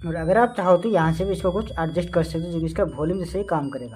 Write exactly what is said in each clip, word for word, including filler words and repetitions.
और अगर आप चाहो तो यहाँ से भी इसको कुछ एडजस्ट कर सकते हो, जो कि इसका वॉल्यूम जैसे ही काम करेगा।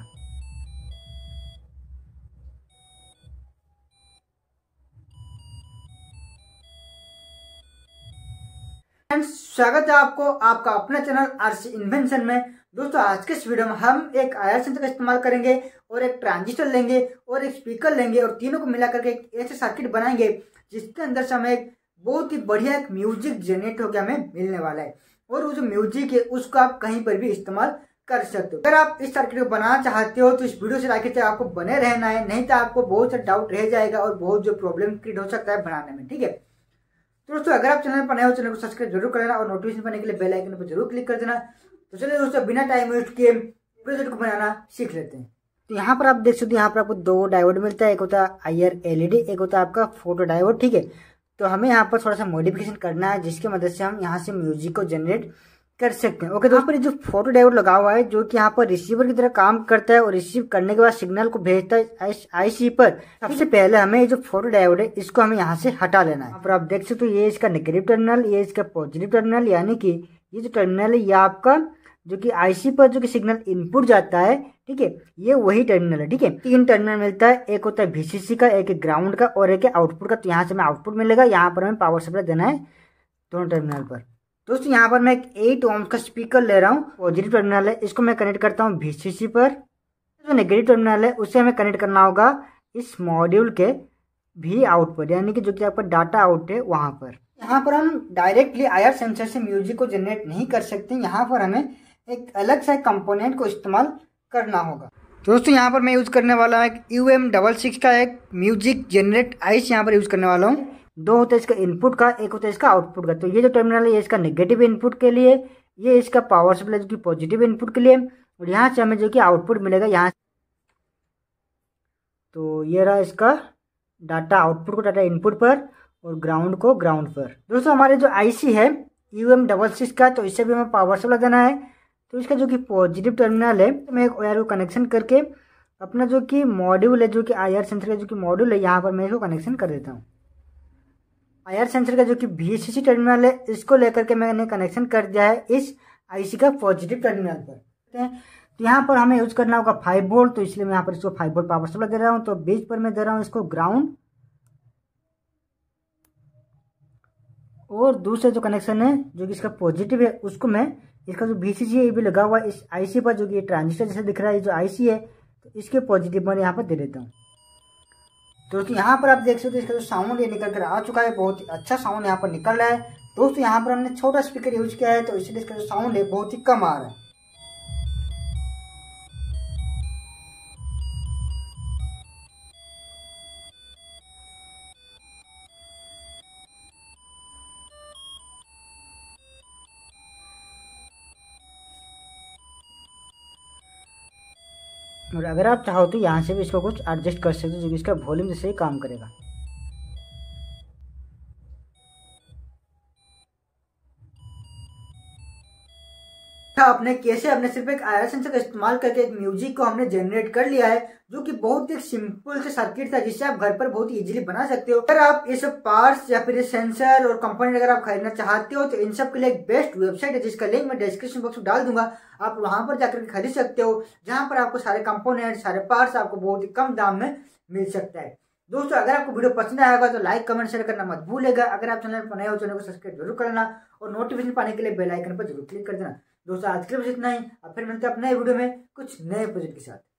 स्वागत है आपको आपका अपना चैनल आरसी इन्वेंशन में। दोस्तों आज के इस वीडियो में हम एक आईआर सेंसर का इस्तेमाल करेंगे और एक ट्रांजिस्टर लेंगे और एक स्पीकर लेंगे और तीनों को मिला करके एक ऐसे सर्किट बनाएंगे जिसके अंदर से हमें एक बहुत ही बढ़िया एक म्यूजिक जनरेट होकर हमें मिलने वाला है। और वो जो म्यूजिक है उसको आप कहीं पर भी इस्तेमाल कर सकते हो। अगर आप इस सर्किट को बनाना चाहते हो तो इस वीडियो से आगे तक आपको बने रहना है, नहीं तो आपको बहुत सा डाउट रह जाएगा और बहुत जो प्रॉब्लम क्रिएट हो सकता है बनाने में। ठीक है, तो दोस्तों अगर आप चैनल पर नए हो चैनल को सब्सक्राइब जरूर कर लेना और नोटिफिकेशन पाने के लिए बेल आइकन पर जरूर क्लिक कर देना। तो चलिए दोस्तों बिना टाइम वेस्ट किए प्रोजेक्ट को बनाना सीख लेते हैं। तो यहाँ पर आप देख सकते हो, यहाँ पर आपको दो डायोड मिलता है, एक होता है आईआर एलईडी, एक होता है आपका फोटो डायोड। ठीक है, तो हमें यहाँ पर थोड़ा सा मॉडिफिकेशन करना है जिसकी मदद से हम यहाँ से म्यूजिक को जनरेट कर सकते हैं। ओके, तो यहाँ पर जो फोटो डायोड लगा हुआ है जो कि यहाँ पर रिसीवर की तरह काम करता है और रिसीव करने के बाद सिग्नल को भेजता है आईसी पर। सबसे पहले हमें ये जो फोटो डायोड है इसको हमें यहाँ से हटा लेना है। यहाँ पर आप देख सकते हो ये इसका नेगेटिव टर्मिनल, ये इसका पॉजिटिव टर्मिनल, यानी कि ये जो टर्मिनल है ये आपका जो कि आईसी पर जो कि सिग्नल इनपुट जाता है। ठीक है, ये वही टर्मिनल है। ठीक है, तीन टर्मिनल मिलता है, एक होता है वीसीसी का, एक ग्राउंड का और एक आउटपुट का। तो यहाँ से हमें आउटपुट मिलेगा, यहाँ पर हमें पावर सप्लाई देना है दोनों टर्मिनल पर। दोस्तों यहाँ पर मैं एक एट ओम्स का स्पीकर ले रहा हूँ, पॉजिटिव टर्मिनल है, इसको मैं कनेक्ट करता हूँ वीसीसी पर। जो नेगेटिव टर्मिनल है उसे हमें कनेक्ट करना होगा इस मॉड्यूल के भी आउट पर, यानी कि जो कि आपका डाटा आउट है वहां पर। यहाँ पर हम डायरेक्टली आईआर सेंसर से म्यूजिक को जनरेट नहीं कर सकते, यहाँ पर हमें एक अलग सा कंपोनेंट को इस्तेमाल करना होगा। दोस्तों यहाँ पर मैं यूज करने वाला हूँ एक यू एम डबल सिक्स का एक म्यूजिक जनरेट आइस यहाँ पर यूज करने वाला हूँ। दो होता है इसका इनपुट का, एक होता है इसका आउटपुट का। तो ये जो टर्मिनल है ये इसका नेगेटिव इनपुट के लिए, ये इसका पावर सप्लाई जो कि पॉजिटिव इनपुट के लिए, और यहाँ से हमें जो कि आउटपुट मिलेगा यहाँ। तो ये रहा इसका डाटा आउटपुट को डाटा इनपुट पर और ग्राउंड को ग्राउंड पर। दोस्तों हमारे जो आईसी है यू एम डबल सिक्स का, तो इससे भी हमें पावर सप्लाई देना है। तो इसका जो कि पॉजिटिव टर्मिनल है मैं एक वायर को कनेक्शन करके अपना जो कि मॉड्यूल है जो कि आईआर सेंसर का जो कि मॉड्यूल है यहाँ पर मैं इसको कनेक्शन कर देता हूँ। आईआर सेंसर का जो कि वीसीसी टर्मिनल है इसको लेकर के मैंने कनेक्शन कर दिया है इस आईसी का पॉजिटिव टर्मिनल पर। तो यहाँ पर हमें यूज करना होगा फाइव वोल्ट, तो इसलिए मैं यहाँ पर इसको फाइव वोल्ट पावर सप्लाई दे रहा हूँ। तो बीच पर मैं दे रहा हूँ इसको ग्राउंड, और दूसरा जो कनेक्शन है जो कि इसका पॉजिटिव है उसको मैं इसका जो वीसीसी है ये भी लगा हुआ है इस आईसी पर, जो कि ट्रांजिस्टर जैसे दिख रहा है जो आईसी है, तो इसके पॉजिटिव मैं यहाँ पर दे देता हूँ। दोस्तों यहाँ पर आप देख सकते हो इसका जो साउंड ये निकल कर आ चुका है, बहुत ही अच्छा साउंड यहाँ पर निकल रहा है। दोस्तों यहाँ पर हमने छोटा स्पीकर यूज किया है तो इसलिए इसका जो साउंड है बहुत ही कम आ रहा है। और अगर आप चाहो तो यहाँ से भी इसको कुछ एडजस्ट कर सकते हो, जो कि इसका वॉल्यूम जैसे ही काम करेगा। आपने कैसे अपने सिर्फ एक आईआर सेंसर का इस्तेमाल करके एक म्यूजिक को हमने जनरेट कर लिया है, जो कि बहुत ही सिंपल से सर्किट था जिससे आप घर पर बहुत ही इजीली बना सकते हो। अगर आप ये सब पार्ट्स या फिर सेंसर और कंपोनेंट अगर आप खरीदना चाहते हो तो इन सब के लिए एक बेस्ट वेबसाइट है जिसका लिंक मैं डिस्क्रिप्शन बॉक्स में डाल दूंगा। आप वहां पर जाकर खरीद सकते हो, जहां पर आपको सारे कंपोनेंट सारे पार्ट्स आपको बहुत ही कम दाम में मिल सकता है। दोस्तों अगर आपको वीडियो पसंद आएगा तो लाइक कमेंट शेयर करना मत भूलेगा। अगर आप चैनल पर नए हो चैनल को सब्सक्राइब जरूर करना और नोटिफिकेशन पाने के लिए बेल आइकन पर जरूर क्लिक कर देना। दोस्तों आज के लिए बस इतना ही, अब फिर मिलते हैं अपने वीडियो में कुछ नए प्रोजेक्ट के साथ।